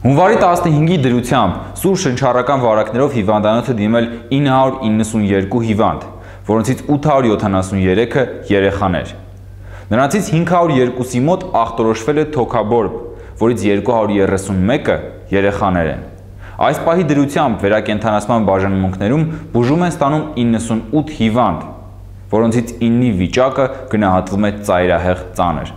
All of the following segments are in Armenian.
Հունվարի 15-ի դրությամբ սուր շնչառական վարակներով հիվանդանոցը դիմել 992 հիվանդ, որոնցից 873-ը երեխաներ։ Նրանցից 502-ի մոտ ախտորոշվել է թոքաբորբ, որից 231-ը երեխաներ են։ Այս պահի դրությամբ վերակենդանացման բաժանմունքներում բուժում են ստանում 98 հիվանդ, որոնցից 9-ի վիճակը գնահատվում է ծայրահեղ ծանր։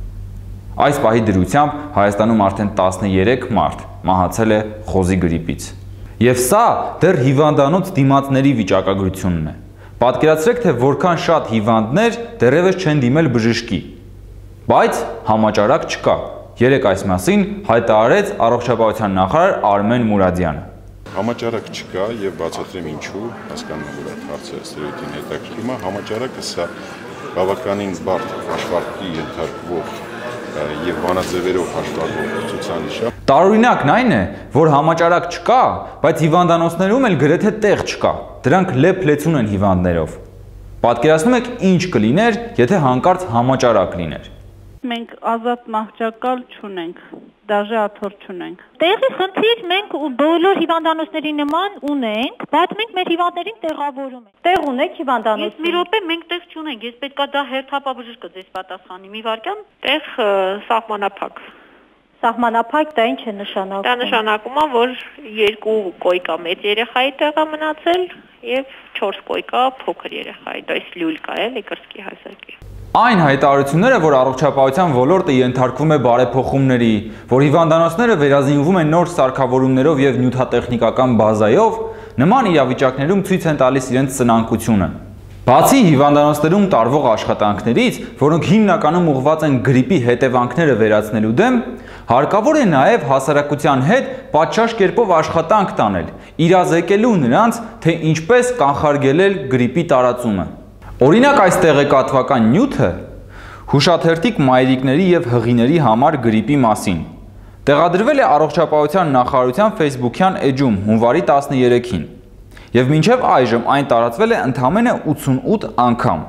Այս պահի դրությամբ Հայաստանում արդեն 13 մարդ մահացել է խոզի գրիպից։ Եվ սա դեռ հիվանդանոց դիմացների վիճակագրությունն է։ Պատկերացրեք, թե որքան շատ հիվանդներ դեռևս չեն դիմել բժշկի։ Բայց համաճարակ չկա։ Երեկ այս մասին հայտարարեց առողջապահության նախարար Արմեն Մուրադյանը։ Համաճարակ չկա եւ բացատրեմ ինչու, հասկանում եմ, որ այդ հարցը ստերեոտիպին հետաքրքրում է, համաճարակը սա բավականին բարդ հաշվարկի ենթարկվող եւ բանաձևերով հաշվարկվող ցուցանիշ է։ Տարօրինակն այն է, որ համաճարակ չկա, բայց հիվանդանոցներում էլ գրեթե տեղ չկա։ Դրանք լեփ-լեցուն են հիվանդներով։ Պատկերացնում եք ինչ կլիներ, եթե հանկարծ համաճարակ լիներ։ Մենք ազատ մահճակալ չունենք, դաժե աթոռ չունենք։ Տեղի խնդիր մենք բոլոր հիվանդանոցների նման ունենք, բայց մենք մեր հիվանդներին տեղավորում ենք։ Տեղ ունեք հիվանդանոցում։ Ես մի րոպե մենք տեղ չունենք, ես պետքա դա հերթապաբժիշկը ձեզ պատասխանի։ Մի վարքյան տեղ սահմանափակ։ Սահմանափակ դա ինչ է նշանակում։ Դա նշանակում է, որ 2 կոյկա մեծ երեխայի տեղ է մնացել եւ 4 կոյկա փոքր երեխայի, դա իսկ լյուլկա էլի կրծքի հասակի։ Այն հայտարարությունները, որ առողջապահության ոլորտը ենթարկվում է բարեփոխումների, որ հիվանդանոցները վերազինվում են նոր սարքավորումներով եւ նյութատեխնիկական բազայով, նման իրավիճակներում ցույց են տալիս իրենց սնանկությունը։ Բացի հիվանդանոցներում տարվող աշխատանքներից, որոնք հիմնականում ուղղված են գրիպի հետևանքները վերացնելու դեմ, հարկավոր է նաև հասարակության հետ պատշաճ կերպով աշխատանք տանել, իրազեկելու նրանց, թե ինչպես կանխարգելել գրիպի տարածումը։ Օրինակ այս տեղեկատվական նյութը հուշաթերթիկ մայրիկների եւ հղիների համար գրիպի մասին տեղադրվել է առողջապահության նախարարության Facebook-յան էջում հունվարի 13-ին եւ մինչեւ այժմ այն տարածվել է ընդամենը 88 անգամ։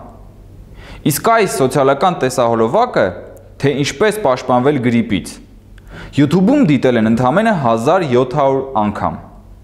Իսկ այս սոցիալական տեսահոլովակը, թե ինչպես պաշտպանվել գրիպից, YouTube-ում դիտել են ընդամենը 1700 անգամ։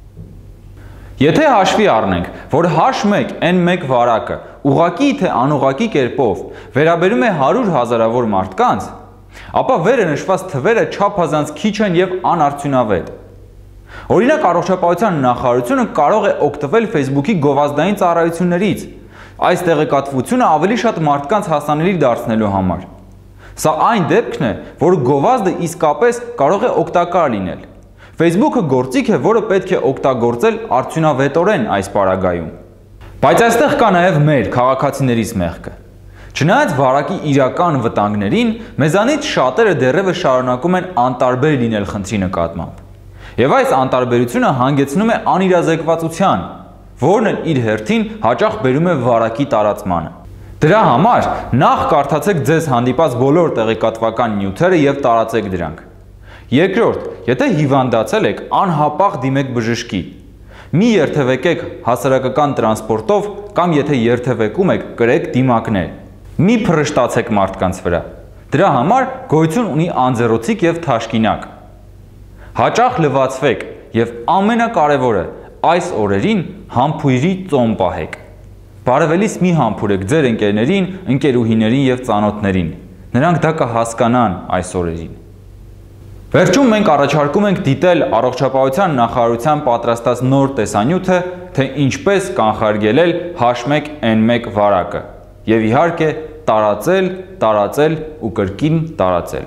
Եթե հաշվի առնենք, որ H1N1 վարակը ուղղակի թե անուղղակի կերպով վերաբերում է 100 հազարավոր մարդկանց, ապա վերը նշված թվերը չափազանց քիչ են եւ անարդյունավետ։ Օրինակ առողջապահության նախարարությունը կարող է օգտվել Facebook-ի գովազդային ծառայություններից, այս տեղեկատվությունը ավելի շատ մարդկանց հասանելի դարձնելու համար։ Սա այն դեպքն է, որ գովազդը իսկապես կարող է օգտակար լինել։ Facebook-ը գործիք է, որը պետք է օգտագործել արդյունավետորեն այս պարագայում։ Բայց այստեղ կա նաև մեր քաղաքացիներից մեղքը։ Չնայած վարակի իրական վտանգներին, մեզանից շատերը դեռևս շարունակում են անտարբեր լինել խնդրի նկատմամբ։ Եվ այս անտարբերությունը հանգեցնում է անիրազեկվածության, որն էլ իր հերթին հաճախ բերում է վարակի տարածմանը։ Դրա համար նախ կարդացեք ձեզ հանդիպած բոլոր տեղեկատվական նյութերը եւ տարածեք դրանք։ Երկրորդ, եթե հիվանդացել եք, անհապաղ դիմեք բժշկի։ Մի երթևեկեք հասարակական տրանսպորտով կամ եթե երթևեկում եք, կրեք դիմակներ։ Մի փռշտացեք մարդկանց վրա։ Դրա համար գոյություն ունի անձեռոցիկ եւ թաշկինակ։ Հաճախ լվացվեք եւ ամենակարևորը, այս օրերին համբույրի ծոմ պահեք։ Բարևելիս մի համբուրեք ձեր ընկերներին, ընկերուհիներին եւ ծանոթներին։ Նրանք դա կհասկանան այս օրերին։ Վերջում մենք առաջարկում ենք դիտել առողջապահության նախարարության պատրաստած նոր տեսանյութը, թե ինչպես կանխարգելել H1N1 վարակը եւ իհարկե տարածել ու կրկին տարածել։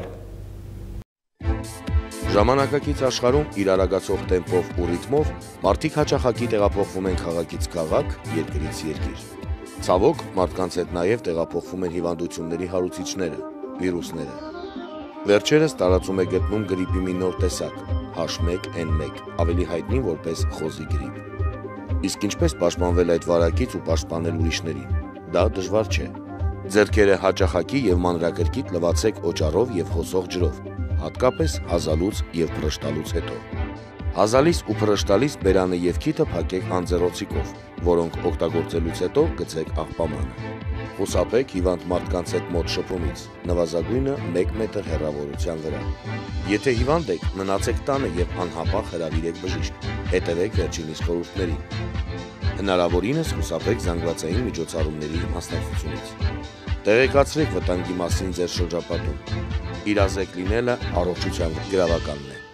Ժամանակակից աշխարհում իր արագացող տեմպով ու ռիթմով մարդիկ հաճախակի տեղափոխվում են քաղաքից քաղաք, երկրից երկիր։ Ցավոք, մարդկանց հետ նաև տեղափոխվում են հիվանդությունների հարուցիչները, վիրուսները։ Վերջերս տարածում է գտնում գրիպի մի նոր տեսակ, H1N1, ավելի հայտնի որպես խոզի գրիպ։ Իսկ ինչպես պաշտպանվել այդ վարակից ու պաշտպանել ուրիշներին։ Դա դժվար չէ։ Ձեռքերը հաճախակի եւ մանրակրկիտ լվացեք օճառով եւ հոսող ջրով, հատկապես հազալուց եւ փռշտալուց հետո։ Հազալիս ու փռշտալիս բերանը եւ քիթը փակեք անձեռոցիկով, որոնք օգտագործելուց հետո գցեք աղբամանը։ Խուսափեք հիվանդ մարդկանց հետ մոտ շփումից, նվազագույնը 1 մետր հեռավորության վրա։ Եթե հիվանդ եք, մնացեք տանը եւ անհապաղ հրավիրեք բժիշկ։ Հետևեք վերջինիս խորհուրդներին։ Հնարավորինս խուսափեք զանգվածային միջոցառումների մասնակցությունից։ Տեղեկացրեք վտանգի մասին ձեր շրջապատում։ Իրազեկ լինելը առողջության գրավականն է։